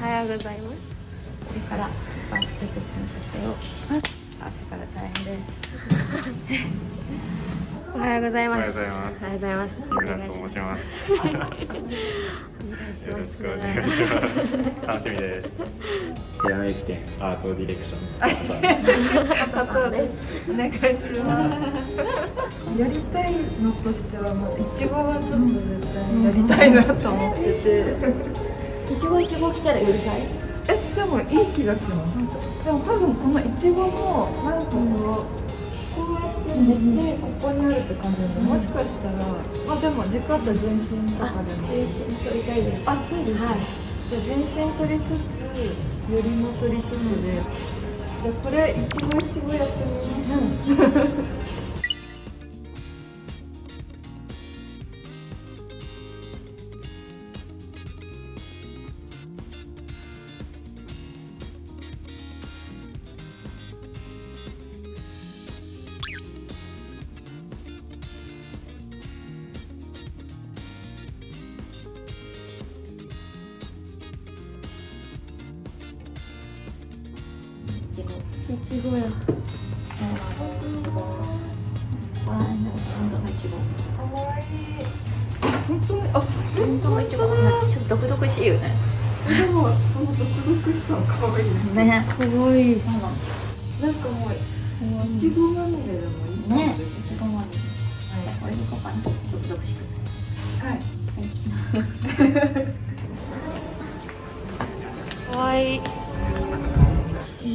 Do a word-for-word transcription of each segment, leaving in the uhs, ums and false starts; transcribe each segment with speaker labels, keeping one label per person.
Speaker 1: はようございます。これからバスケット積み立てをします。朝から大変です。おはようございます。おはようございます。おはようございます。
Speaker 2: 木村と申します。
Speaker 1: お願いします。
Speaker 2: よろしくお願いします。楽しみです。平野駅店アートディレクション
Speaker 1: 加藤です。
Speaker 3: お願いします。やりたいのとしてはもういちごはちょっと絶対やりたいなと思ってて。
Speaker 1: いちごいちご来たらうるさい？
Speaker 3: え、でもいい気がします。でも多分このいちごもなんかこう。こうやって寝てここにあるって感じなんで、もしかしたら、まあでも時間あったら全身とかでも
Speaker 1: 全身取りたいです。
Speaker 3: あ、そうです。はい。じゃ全身取りつつ、よりも取りつつで、じゃこれ一期一会やってみます。
Speaker 1: いちごや。いちご。あ、本当のいちご。
Speaker 3: かわいい。本当に、あ、
Speaker 1: 本当のいちご。ちょっと毒々しいよね。
Speaker 3: でも、その毒々しさもかわいいですね。
Speaker 1: ね、かわいい。
Speaker 3: なんかもう、いちごまみれでもいい
Speaker 1: ね。いちごまみれ。じゃあ、これでいこうかな。毒々しく。
Speaker 3: はい。
Speaker 1: かわいい。うん。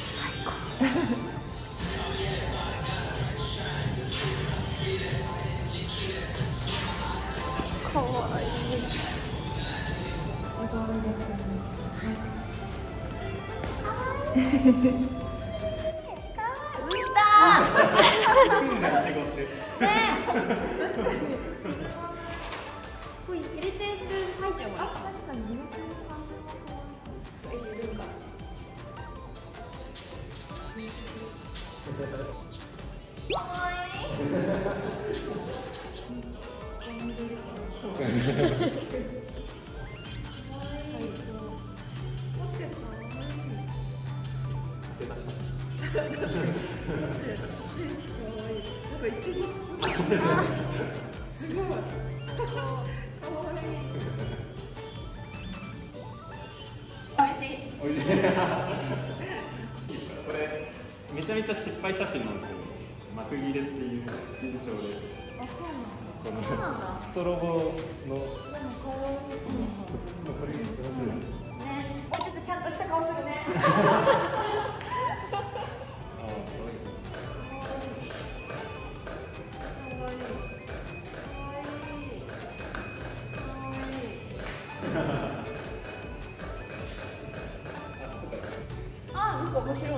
Speaker 1: かわいい。浮いた。これ入れてる最中も。あ、確かに入れてる感じ。おいしいか。かわいい。
Speaker 2: これめちゃめちゃ失敗写真なんですけど、幕切れっていう現象で、このストロボの
Speaker 1: ね、もうちょっとちゃんとした顔するね。面白い。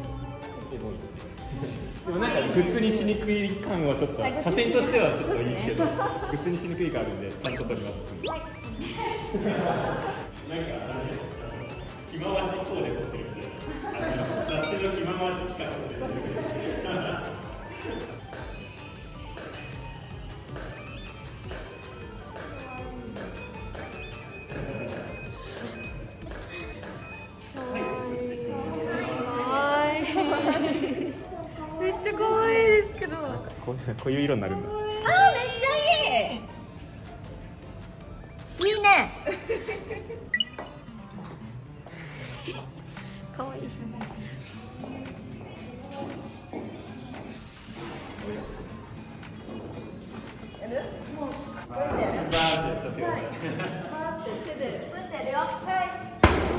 Speaker 2: でもなんかグッズにしにくい感はちょっと写真としてはちょっといいですけど、グッズにしにくい感あるんでちゃんと撮ります。なんか着回しコーデ撮ってるんで、雑誌の着回し企画で。
Speaker 1: めっちゃ可愛いですけど。
Speaker 2: こう、こういう色になるんだ。
Speaker 1: あー、めっちゃいい。いいね。可愛い。やる？もう。バーってちょっとやる。バーって手で。こうやってやるよ。はい。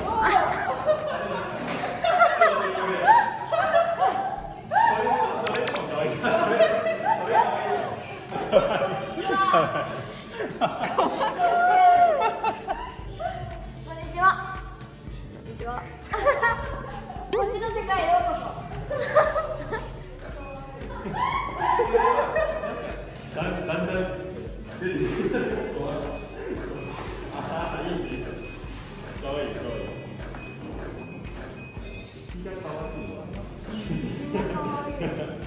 Speaker 1: こんにちは。こんにちは。こっちの世界へようこそ。
Speaker 2: だんだんだん。ああ、いいね。可愛い可愛い。気が可愛いわ。可愛い。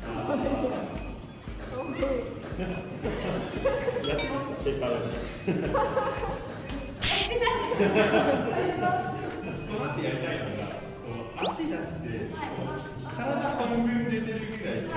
Speaker 2: やってました。 やりたいのが、足出して、体半分出てるぐらいでやりたい。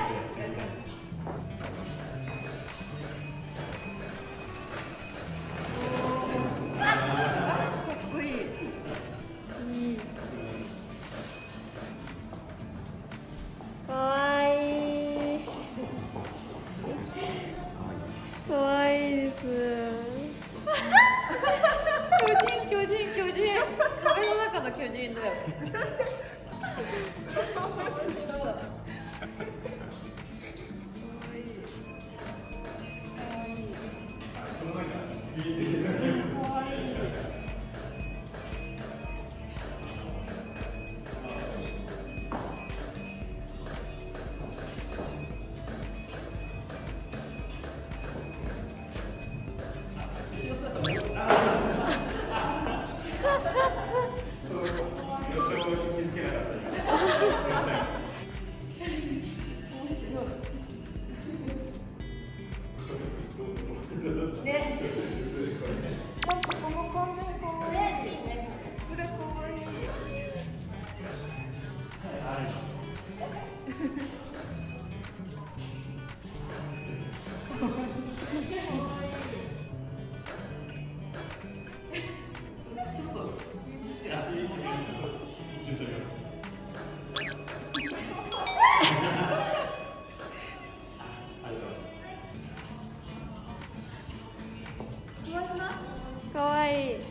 Speaker 1: かわいい。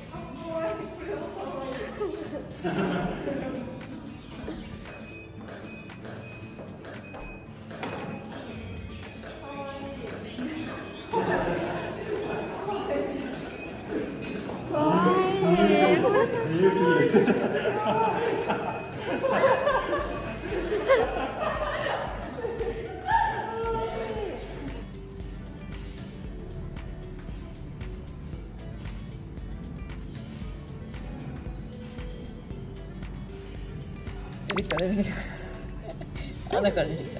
Speaker 4: 出てきた出てきた穴から出てきた。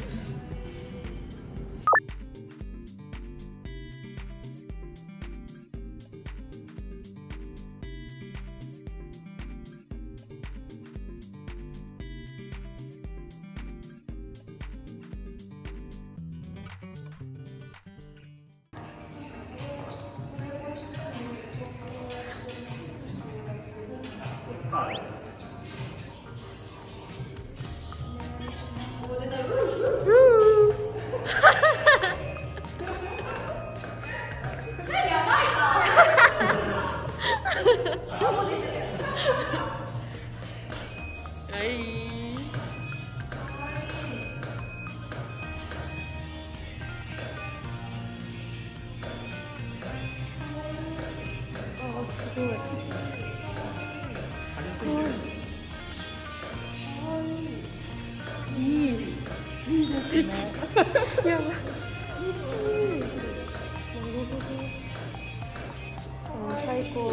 Speaker 4: すごい。いい。いいですね。やばい。最高。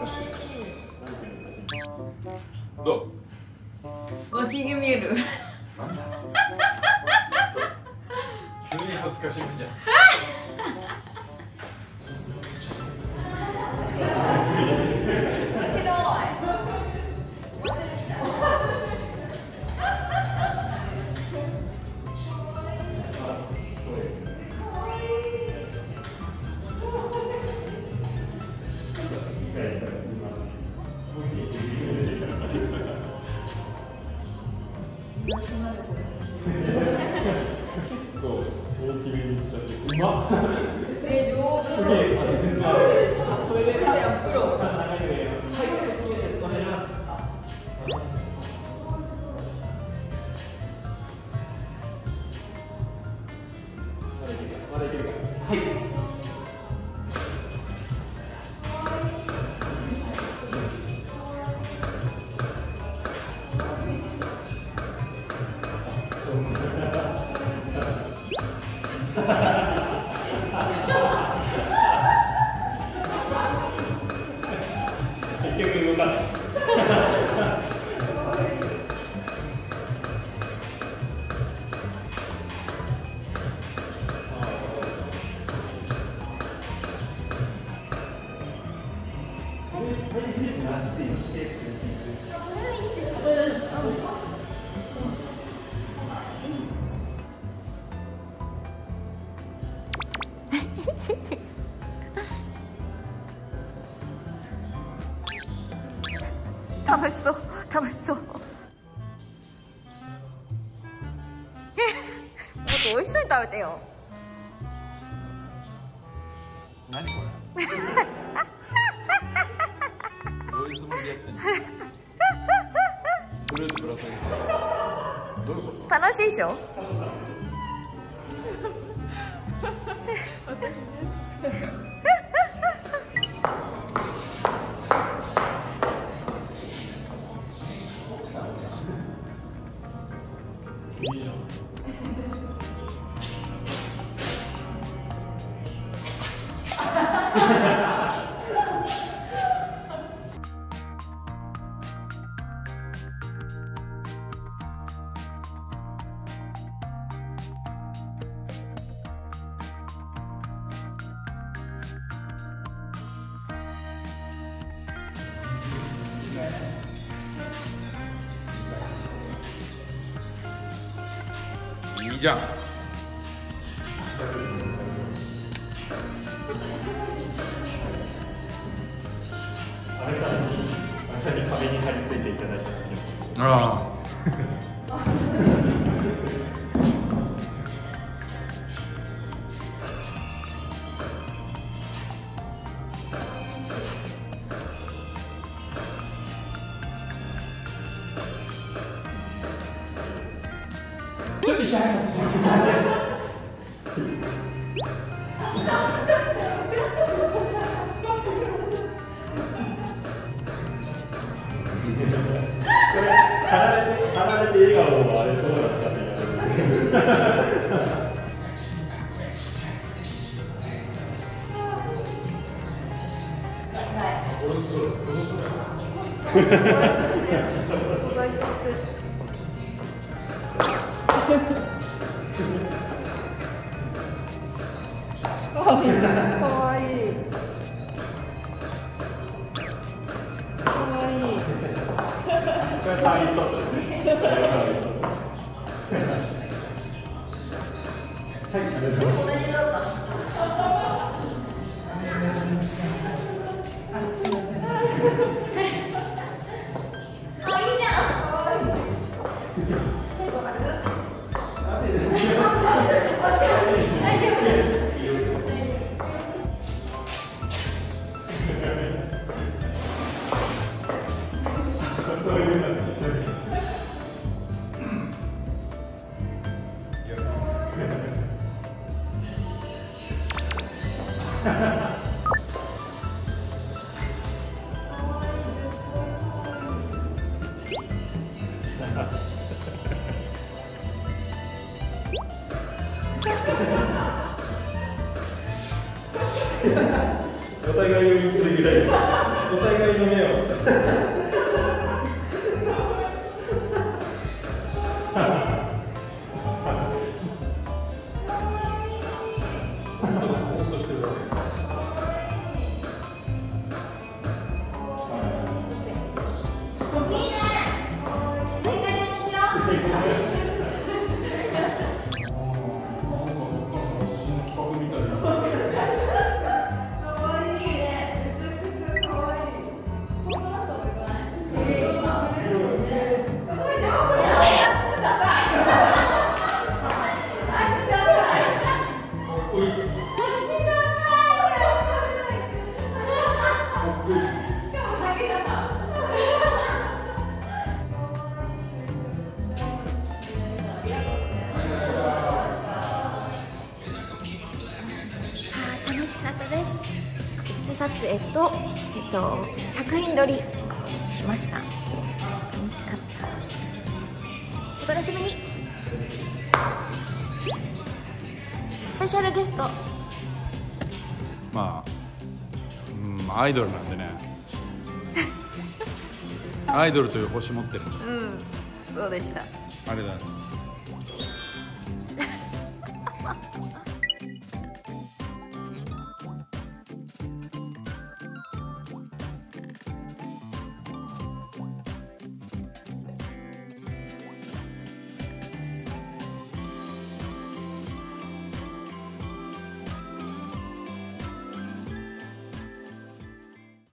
Speaker 2: どう？
Speaker 4: 脇が見える。
Speaker 2: 急に恥ずかしいじゃん。そう、大きめにしちゃって。うまっ。
Speaker 4: え、上手。
Speaker 2: すげえ、あ、全然ある。それで。
Speaker 4: プロやプロ。
Speaker 2: はい、お願いします。まだいけるか。はい。結局動かす。
Speaker 1: 楽しそう、楽しそう。もっと美味しそうに食べてよ。
Speaker 2: 何これどういうつもりでやってんのフルーツぶら下げてどういうこと？
Speaker 1: 楽しいでしょ。
Speaker 2: いいじゃん。いいじゃん。あれさんに、あれさんに壁に張り付いていただいた。ああ。ちょっとしゃいます。離れて笑顔のあれどうだったって言われる。
Speaker 3: かわいい。かわいい。
Speaker 2: これサービスショットですね。お互いを見てるぐらい、お互いの目を。
Speaker 1: 楽しかったです。グッズ撮影と、えっと、作品撮りしました。楽しかった。お楽しみに。スペシャルゲスト。
Speaker 5: まあ、うん、アイドルなんでね。アイドルという星持ってるんで。
Speaker 1: うん、そうでした。
Speaker 5: あれだ。